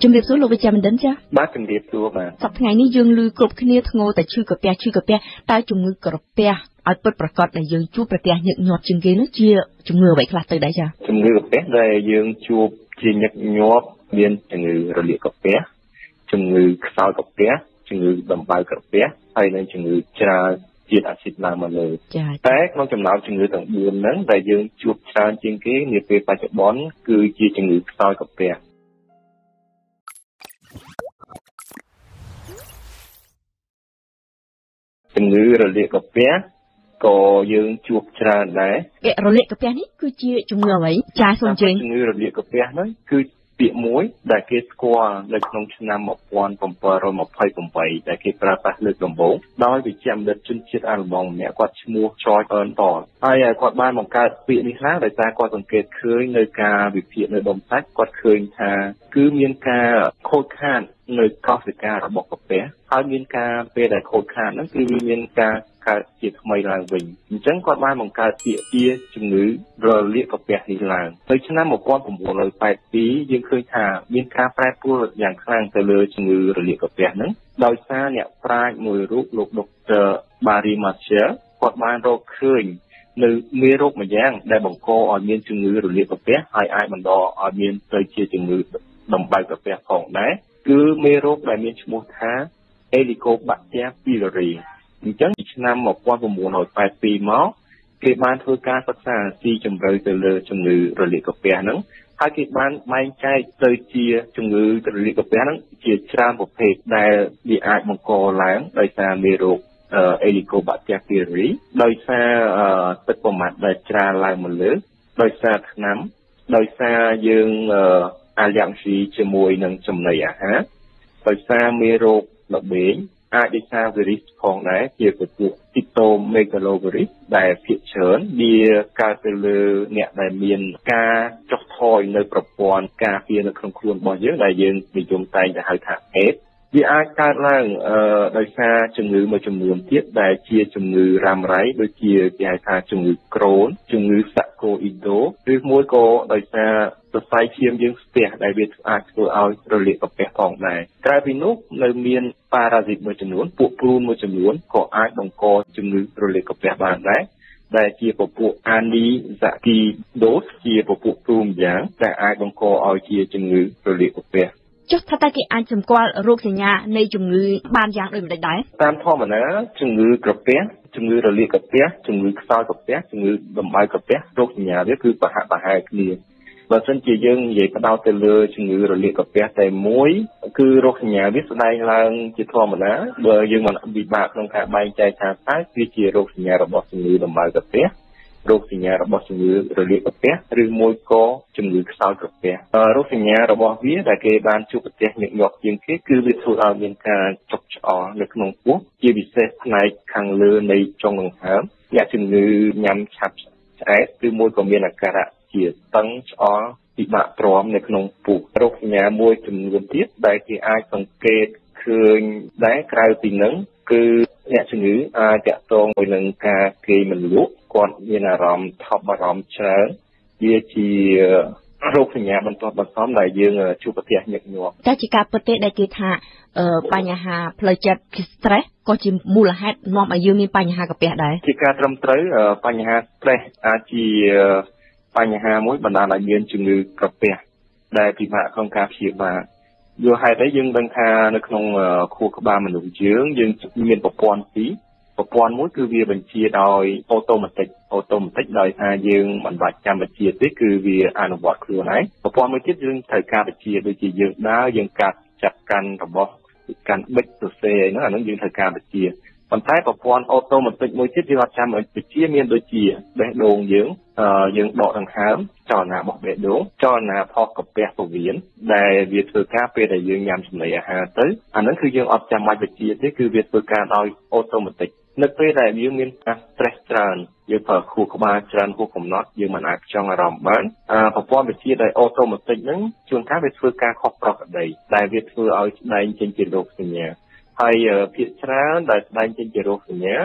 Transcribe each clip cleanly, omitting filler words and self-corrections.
ជំរាបសួរលោកវិជ្ជបណ្ឌិតចាបាទជំរាបសួរបាទសប្តាហ៍នេះយើងឮគ្រប់គ្នាធ្ងរតែឈឺក្រពះតើជំងឺក្រពះឲ្យពិតប្រាកដដែលយើងជួបប្រទះញឹកញាប់ជាងគេនោះជាជំងឺអ្វីខ្លះទៅដែរចាជំងឺក្រពះដែលយើងជួបជាញឹកញាប់មានជំងឺរលាកក្រពះជំងឺខ្សោយក្រពះជំងឺដំបៅក្រពះហើយនិងជំងឺច្រាលជាតិអាស៊ីតឡើងមកលើតែក្នុងចំណោមជំងឺទាំង4ហ្នឹងដែលយើងជួបច្រើនជាងគេនាពេលបច្ចុប្បន្នគឺជាជំងឺខ្សោយក្រពះជំងឺរលាកក្រពះក៏យើងជួបច្រើនដែររលាកក្រពះនេះគឺជាជំងឺអ្វីចាសូមជើញជំងឺរលាកក្រពះហ្នឹងគឺពាក្យមួយដែលគេស្គាល់នៅក្នុងឆ្នាំ1728ដែលគេប្រើប្រាស់លើកដំបូងដោយវិជ្ជបណ្ឌិតជនជាតិអាល្លឺម៉ង់ម្នាក់គាត់ឈ្មោះ George Ernst ហើយគាត់បានបង្កើតពាក្យនេះឡើងដោយសារគាត់សង្កេតឃើញនៅការវិភាគនៅដុំសាច់គាត់ឃើញថាគឺមានការខូចខាតនៅកោសិការបស់ក្រពះហើយមានការពេលដែលខូចខាតហ្នឹងគឺវាមានការកើតជាថ្មីឡើងវិញអញ្ចឹងគាត់បានបង្កើតពាក្យជាជំងឺរលាកក្រពះនេះឡើងនៅឆ្នាំ1982យើងឃើញថាមានការប្រែប្រួលយ៉ាងខ្លាំងទៅលើជំងឺរលាកក្រពះហ្នឹងដោយសារអ្នកប្រាជ្ញមួយរូបលោកដុកទ័រ Barry Marshall គាត់បានរកឃើញនៅមេរោគម្យ៉ាងដែលបង្កឲ្យមានជំងឺរលាកក្រពះហើយអាចបណ្ដាលឲ្យមានទៅជាជំងឺដំបៅក្រពះផងដែរគឺមេរោគដែលមានឈ្មោះថា Helicobacter pylori អញ្ចឹងពីឆ្នាំ1982មកគេបានធ្វើការសិក្សាស៊ីជម្រៅទៅលើជំងឺរលាកក្រពះហ្នឹងហើយគេបានបែងចែកទៅជាជំងឺរលាកក្រពះហ្នឹងជាច្រើនប្រភេទដែលវាអាចបង្កឡើងដោយសារមេរោគHelicobacter pylori ដោយសារទឹកប្រមាត់ដែលច្រាលឡើងមកលើដោយសារថ្នាំដោយសារយើងអាឡែហ្ស៊ីជាមួយនឹងចំណីអាហារដោយសារមេរោគរបេងអាចដោយសារវីរុសផងដែរជាពពួក Cytomegalovirus ដែលភាគច្រើនវាកើតទៅលើអ្នកដែលមានការចុះថយនៅប្រព័ន្ធការពារនៅក្នុងខ្លួនរបស់យើងដែលយើងនិយមតែងតែហៅថា AIDS វាអាចកើតឡើងដោយសារជំងឺមួយចំនួនទៀតដែលជាជំងឺរ៉ាំរ៉ៃដូចជាគេហៅថាជំងឺក្រូនជំងឺសាក់កូអ៊ីដូឬមួយក៏ដោយសារសរសៃឈាមយើងស្ទះដែលវាអាចធ្វើឲ្យរលាកក្រពះផងដែរក្រៅពីនោះនៅមានប៉ារ៉ាស៊ីតមួយចំនួនពួកព្រូនមួយចំនួនក៏អាចបង្កជំងឺរលាកក្រពះបានដែរដែលជាពពួក Anisakidose ជាពពួកព្រូនយ៉ាងដែលអាចបង្កឲ្យជាជំងឺរលាកក្រពះចុះថាតើគេអាចសម្គាល់រោគសញ្ញានៃជំងឺបានយ៉ាងដូចម្តេចដែរតាមធម្មតាជំងឺក្រពះជំងឺរលាកក្រពះជំងឺខ្សោយក្រពះជំងឺដំបៅក្រពះរោគសញ្ញាវាគឺប្រហាក់ប្រហែលគ្នាបើមិនជាយើងនិយាយផ្ដោតទៅលើជំងឺរលាកក្រពះតែមួយគឺរោគសញ្ញាវាស្ដែងឡើងជាធម្មតាបើយើងមិនពិបាកក្នុងការបែងចែកថាតើវាជារោគសញ្ញារបស់ជំងឺដំបៅក្រពះរោគសញ្ញារបស់ជំងឺរលាកក្រពះឬមួយក៏ជំងឺខ្សោយក្រពះរោគសញ្ញារបស់វាដែលគេបានជួបប្រទះញឹកញាប់ជាងគេគឺវាធ្វើឲ្យមានការចុកឆ្អល់នៅក្នុងពោះជាពិសេសផ្នែកខាងលើនៃចុងដង្ហើមអ្នកជំងឺញ៉ាំឆាប់ឆ្អែតឬមួយក៏មានអាការៈជាតឹងឆ្អល់ពិបាកទ្រាំនៅក្នុងពោះរោគសញ្ញាមួយចំនួនទៀតដែលគេអាចសង្កេតឃើញដែរក្រៅពីនឹងគឺអ្នកជំងឺអាចតកតងមួយនឹងការគេមិនលក់គាត់មានអារម្មណ៍ថប់បារម្ភច្រើនវាជារោគសញ្ញាបន្ទាប់បន្សំដែលយើងជួបប្រទះញឹកញាប់តែជាការពិតទេដែលគេថាបញ្ហាផ្លូវចិត្តគឺ stress ក៏ជាមូលហេតុនាំឲ្យយើងមានបញ្ហាក្រពះដែរជាការត្រឹមត្រូវបញ្ហា stress អាចជាបញ្ហាមួយបណ្ដាលឲ្យមានជំងឺក្រពះដែលពិបាកក្នុងការព្យាបាលយល់ហេតុអីយើងដឹងថានៅក្នុងខួរក្បាលមនុស្សយើងមានប្រព័ន្ធពីរប្រព័ន្ធមួយគឺវាបញ្ជាដោយអូតូម៉ាទិកដោយថាយើងមិនបាច់ចាំបញ្ជាទេគឺវាអនុវត្តខ្លួនឯងប្រព័ន្ធមួយទៀតយើងត្រូវការបញ្ជាដូចជាយើងដើរយើងកាត់ចាប់កាន់របស់កាន់បិចសរសេរអីហ្នឹងអានឹងយើងត្រូវការបញ្ជាប៉ុន្តែប្រព័ន្ធអូតូម៉ាទិកមួយទៀតយើងអត់ចាំបញ្ជាមានដូចជាបេះដូងយើងដកដង្ហើមចលនារបស់បេះដូងចលនាផុសក្រពះពោះវៀនដែលវាធ្វើការពេលដែលយើងញ៉ាំចំណីអាហារទៅអាហ្នឹងគឺយើងអត់ចាំបាច់បញ្ជាទេគឺវាធ្វើការដោយអូតូម៉ាទិកនៅពេលដែលយើងមានការ stress ច្រើនយើងប្រើខួរក្បាលច្រើនហួសកំណត់យើងមិនអាចផ្ចង់អារម្មណ៍បានប្រព័ន្ធវិទ្យាដោយអូតូម៉ាទិកហ្នឹងជួនកាលវាធ្វើការខុសប្រក្រតីដែលវាធ្វើឲ្យស្ដែងចេញជារោគសញ្ញាហើយភាគច្រើនដែលស្ដែងចេញជារោគសញ្ញា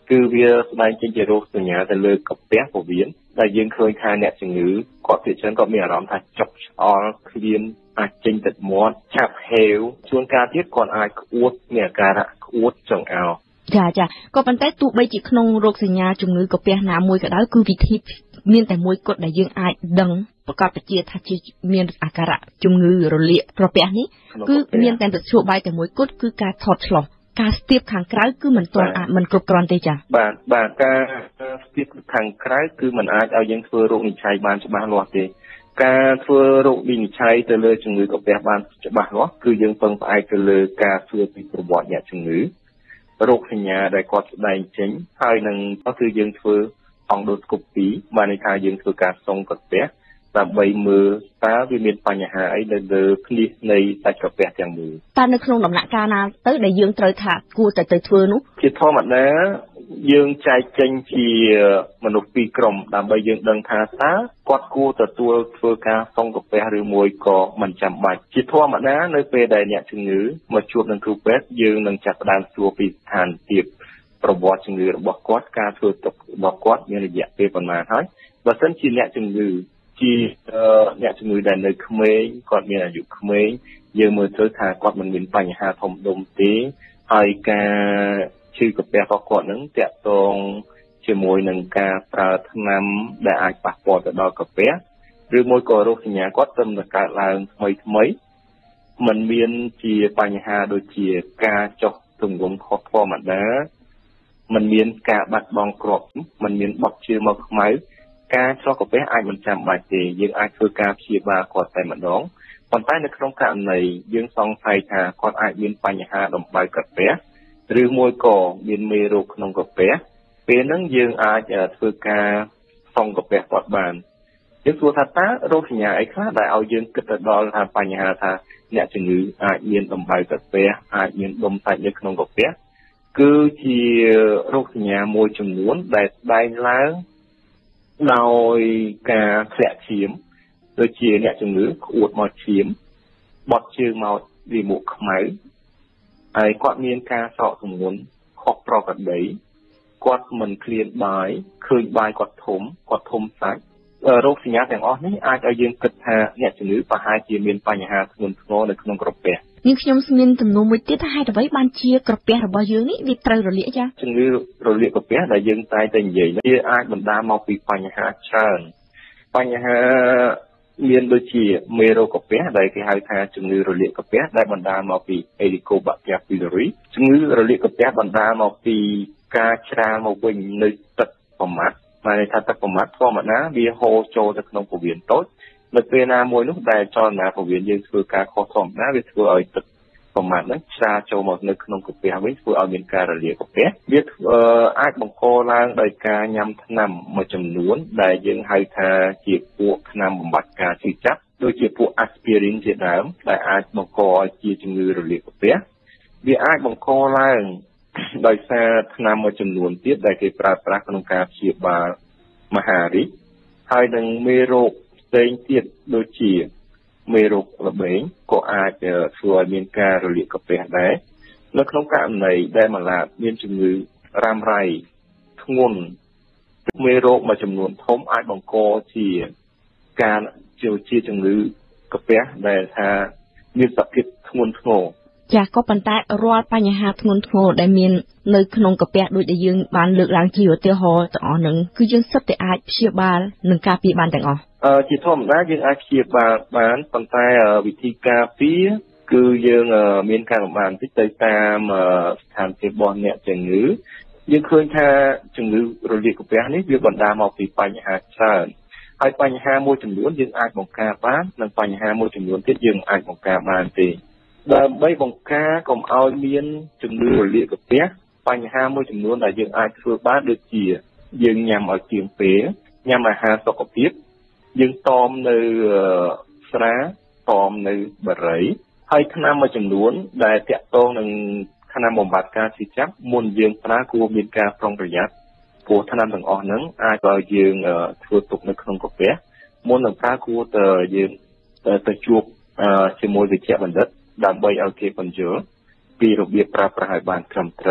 គឺវាស្ដែងចេញជារោគសញ្ញាទៅលើកាពះពោះវៀនដែលយើងឃើញថាអ្នកជំងឺគាត់ភាគច្រើនគាត់មានអារម្មណ៍ថាចុកឆ្អល់គ្លៀនអាចចេញទឹកមាត់ឆាប់ហេវជួនកាលទៀតគាត់អាចក្អួតមានអាការៈក្អួតចង្អោរចាក៏ប៉ុន្តែទោះបីជាក្នុងរោគសញ្ញាជំងឺកាពះណាមួយក៏ដោយគឺវិធីមានតែមួយគត់ដែលយើងអាចដឹងប្រកបជាថាជាមានអាការៈជំងឺរលាកក្រពះនេះគឺមានតែមធ្យោបាយតែមួយគត់គឺការថតឆ្លុះការស្ទាបខាងក្រៅគឺមិនទាន់អាចមិនគ្រប់គ្រាន់ទេចា៎បាទការស្ទាបខាងក្រៅគឺមិនអាចឲ្យយើងធ្វើរោគវិនិច្ឆ័យបានច្បាស់លាស់ទេការធ្វើរោគវិនិច្ឆ័យទៅលើជំងឺកាពះបានច្បាស់លាស់គឺយើងពឹងផ្អែកទៅលើការសួរពីប្រវត្តិអ្នកជំងឺរោគសញ្ញាដែលគាត់ស្ដែងចេញហើយនឹងគឺយើងធ្វើអង់ដូស្កូពីបានន័យថាយើងធ្វើការសុងកាពះដើម្បីមើលតើវាមានបញ្ហាអីនៅលើភ្នែកនៃសាច់កាពះទាំងមូលតើនៅក្នុងដំណាក់កាលណាទៅដែលយើងត្រូវថាគួរទៅធ្វើនោះជាធម្មតាយើងចែកចេញជាមនុស្សពីរក្រុមដើម្បីយើងដឹងថាតើគាត់គួរទទួលធ្វើការសុងកាពះឬមួយក៏មិនចាំបាច់ជាធម្មតានៅពេលដែលអ្នកជំងឺមកជួបនឹងគ្រូពេទ្យយើងនឹងចាប់ផ្ដើមសួរពីស្ថានភាពប្រវត្តិជំងឺរបស់គាត់ការធ្វើទុករបស់គាត់មានរយៈពេលប៉ុន្មានហើយបើសិនជាអ្នកជំងឺជាអ្នកជំងឺដែលនៅក្មេងគាត់មានអាយុក្មេងយើងមើលទៅថាគាត់មិនមានបញ្ហាធំដុំទេហើយការឈឺកាពះរបស់គាត់នឹងតាក់ទងជាមួយនឹងការប្រើថ្នាំដែលអាចប៉ះពាល់ទៅដល់កាពះឬមួយក៏រោគសញ្ញាគាត់ទើបតែកើតឡើងថ្មីមិនមានជាបញ្ហាដូចជាការចុះទម្ងន់ខុសធម្មតាមិនមានការបាត់បង់គ្រាប់មិនមានបត់ជើងមកខ្មៅការឆ្លងកាពះអាចមិនចាំបាច់ទេយើងអាចធ្វើការព្យាបាលគាត់តែម្ដងប៉ុន្តែនៅក្នុងករណីយើងសង្ស័យថាគាត់អាចមានបញ្ហាដំបៅកាពះឬមួយក៏មានមេរោគក្នុងកាពះពេលហ្នឹងយើងអាចធ្វើការសុងកាពះគាត់បានយើងសួរថាតើរោគសញ្ញាអីខ្លះដែលឲ្យយើងគិតទៅដល់ថាបញ្ហាថាអ្នកជំងឺអាចមានដំបៅកាពះអាចមានដុំសាច់នៅក្នុងកាពះគឺជារោគសញ្ញាមួយចំនួនដែលស្ដែងឡើងដោយការធ្លាក់ឈាមដូចជាអ្នកជំងឺក្អួតមកឈាមបត់ជើងមកវាមុខខ្មៅហើយគាត់មានការស្រកទម្ងន់ខុសប្រក្រតីគាត់មិនឃ្លានបាយឃើញបាយគាត់ធំសាច់រោគសញ្ញាទាំងអស់នេះអាចឲ្យយើងគិតថាអ្នកជំងឺប្រហែលជាមានបញ្ហាធ្ងន់ធ្ងរនៅក្នុងក្រពះនាងខ្ញុំមានទំនួលមួយទៀតថាហេតុអ្វីបានជាក្រពះរបស់យើងនេះវាត្រូវរលាកចាជំងឺរលាកក្រពះដែលយើងតែនិយាយនេះវាអាចបណ្ដាលមកពីបញ្ហាច្រើនបញ្ហាមានដូចជាមេរោគកាពះដែលគេហៅថាជំងឺរលាកកាពះដែលបណ្ដាលមកពី Helicobacter pylori ជំងឺរលាកកាពះបណ្ដាលមកពីការច្រាលមកវិញនៅទឹកប្រមាត់បានន័យថាទឹកប្រមាត់ធម្មតាវាហូរចូលទៅក្នុងពោះវៀនតូចនៅពេលណាមួយនោះដែលចលនាពោះវៀនយើងធ្វើការខុសធម្មតាវាធ្វើឲ្យទឹកប្រមាត់ហ្នឹងច្រាលចូលមកនៅក្នុងកាពះវិញធ្វើឲ្យមានការរលាកកាពះវាអាចបង្កឡើងដោយការញ៉ាំថ្នាំមួយចំនួនដែលយើងហៅថាជាពួកថ្នាំបំបាត់ការឈឺចាប់ដូចជាពួក aspirin ជាដើមដែលអាចបង្កឲ្យជាជំងឺរលាកកាពះវាអាចបង្កឡើងដោយសារថ្នាំមួយចំនួនទៀតដែលគេប្រើប្រាស់ក្នុងការព្យាបាលមហារីកហើយនឹងមេរោគផ្សេងទៀតដូចជាមេរោគរបេងក៏អាចធ្វើឲ្យមានការរលាកកាពះដែរនៅក្នុងករណីដែលម្លាតមានជំងឺរ៉ាំរ៉ៃធ្ងន់មេរោគមួយចំនួនធំអាចបង្កជាការជាជំងឺកាពះដែលថាមានសភាពធ្ងន់ធ្ងរចាក៏ប៉ុន្តែរាល់បញ្ហាធ្ងន់ធ្ងរដែលមាននៅក្នុងកាពះដូចដែលយើងបានលើកឡើងជាឧទាហរណ៍ទាំងអស់ហ្នឹងគឺយើងសិតតែអាចព្យាបាលនិងការពារបានទាំងអស់ជាធម្មតាយើងអាចព្យាបាលបានប៉ុន្តែវិធីការពារគឺយើងមានការលំបាកបន្តិចទៅតាមស្ថានភាពរបស់អ្នកជំងឺយើងឃើញថាជំងឺរលាកកាពះនេះវាបណ្ដាលមកពីបញ្ហាច្រើនហើយបញ្ហាមួយចំនួនយើងអាចបង្ការបាននិងបញ្ហាមួយចំនួនទៀតយើងអាចបង្ការបានទេដើម្បីបង្ការកុំឲ្យមានជំងឺរលាកកាពះបញ្ហាមួយចំនួនដែលយើងអាចធ្វើបានដូចជាយើងញ៉ាំឲ្យទៀងពេលញ៉ាំអាហារសុខភាពយើងតមនៅស្រាតមនៅបារីហើយថ្នាំមួយចំនួនដែលតាក់ទងនឹងថ្នាំបំបាត់ការឈឺចាប់មុនយើងប្រើគួរមានការប្រុងប្រយ័ត្នព្រោះថ្នាំទាំងអស់ហ្នឹងអាចឲ្យយើងធ្វើទុកនៅក្នុងកាពះមុននឹងប្រើគួរតែយើងទៅជួបជាមួយវេជ្ជបណ្ឌិតដើម្បីឲ្យគេបញ្យល់ពីរបៀបប្រើប្រាស់ឲ្យបានត្រឹមត្រូវ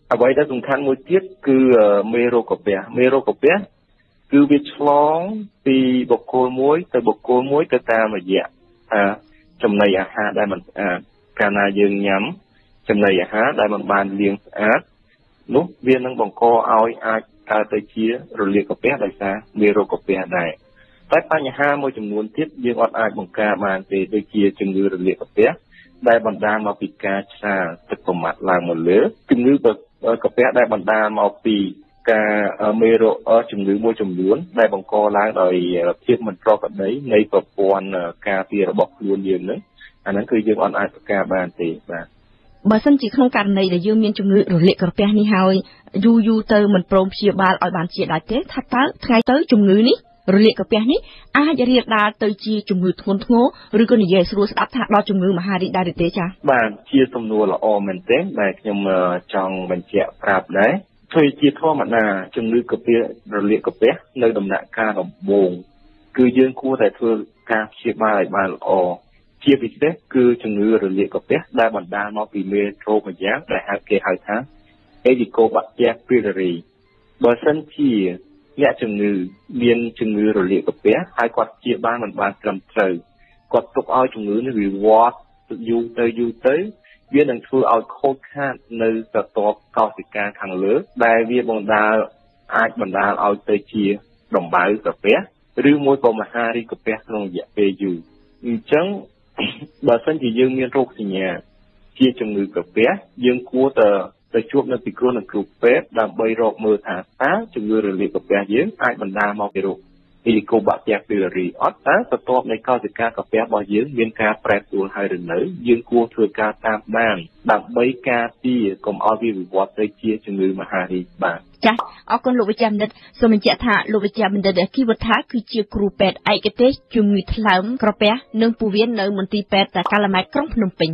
អ្វីដែលសំខាន់មួយទៀតគឺមេរោគកាពះគឺវាឆ្លងពីបុគ្គលមួយទៅបុគ្គលមួយទៅតាមរយៈចំណីអាហារដែលមិនស្អាតកាលណាយើងញ៉ាំចំណីអាហារដែលមិនបានលាងស្អាតនោះវានឹងបង្កឲ្យអាចកើតទៅជារលាកកាពះដោយសារមេរោគកាពះដែរតែបញ្ហាមួយចំនួនទៀតយើងអត់អាចបង្ការបានទេដូចជាជំងឺរលាកកាពះដែលបណ្ដាលមកពីការឆាទឹកប្រមាត់ឡើងមកលើជំងឺកាពះដែលបណ្ដាលមកពីការមេរោគជំងឺមួយចំនួនដែលបង្កឡើងដោយភាពមិនប្រក្រតីនៃប្រព័ន្ធការពាររបស់ខ្លួនយើងនឹងអាហ្នឹងគឺយើងអត់អាចបង្ការបានទេបាទបើសិនជាក្នុងករណីដែលយើងមានជំងឺរលាកក្រពះនេះហើយយូរទៅមិនព្រមព្យាបាលឲ្យបានជាដាច់ទេថាតើថ្ងៃទៅជំងឺនេះរលាកក្រពះនេះអាចរាលដាលទៅជាជំងឺធ្ងន់ធ្ងរឬក៏និយាយស្រួលស្ដាប់ថាដល់ជំងឺមហារីកដែរទេចា៎បាទជាសំណួរល្អមែនទែនដែលខ្ញុំចង់បញ្ជាក់ប្រាប់ដែរធ្វើជាធម្មតាជំងឺកាពះរលាកកាពះនៅដំណាក់កាលដំបូងគឺយើងគួរតែធ្វើការព្យាបាលឲ្យបានល្អជាពិសេសគឺជំងឺរលាកកាពះដែលបណ្ដាលមកពីមេរោគម្យ៉ាងដែលគេហៅថា Helicobacter pylori បើសិនជាអ្នកជំងឺមានជំងឺរលាកកាពះហើយគាត់ព្យាបាលមិនបានត្រឹមត្រូវគាត់ទុកឲ្យជំងឺនេះវាវត្តយូរទៅវានឹងធ្វើឲ្យខូចខាតនៅស្រទាប់កោសិកាខាងលើដែលវាអាចបណ្ដាលឲ្យទៅជាដំបៅកាពះឬមួយក៏មហារីកកាពះក្នុងរយៈពេលយូរអញ្ចឹងបើសិនជាយើងមានរោគសញ្ញាជាជំងឺកាពះយើងគួរទៅជួបនៅពិគ្រោះនឹងគ្រូពេទ្យដើម្បីរកមើលថាតើជំងឺរលាកកាពះយើងអាចបណ្ដាលមកពីរោគ Helicobacter pylori អត់តើបន្ទាប់នៃកោសិកាកាពះរបស់យើងមានការប្រែប្រួលហើយឬនៅយើងគួរធ្វើការតាមដានដើម្បីការពារកុំឲ្យវាវិវត្តទៅជាជំងឺមហារីកបាទចា៎អរគុណលោកវិជ្ជបណ្ឌិតសូមបញ្ជាក់ថាលោកវិជ្ជបណ្ឌិតគីវុធាគឺជាគ្រូពេទ្យឯកទេសជំងឺថ្លើមក្រពះនិងពោះវៀននៅមន្ទីរពេទ្យតាកាឡាម៉ែតក្រុងភ្នំពេញ